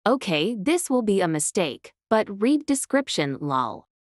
Okay, this will be a mistake, but read description lol.